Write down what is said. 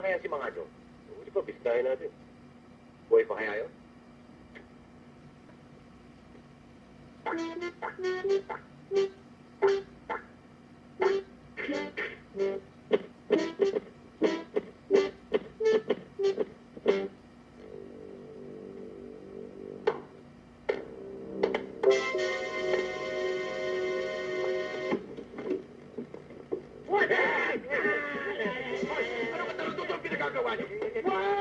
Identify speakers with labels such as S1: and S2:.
S1: kaya si Mga Jo? Hindi pa, bistahin natin. Buhay pa kaya yun? Ano ba talagang totoo ang pinagagawa niyo?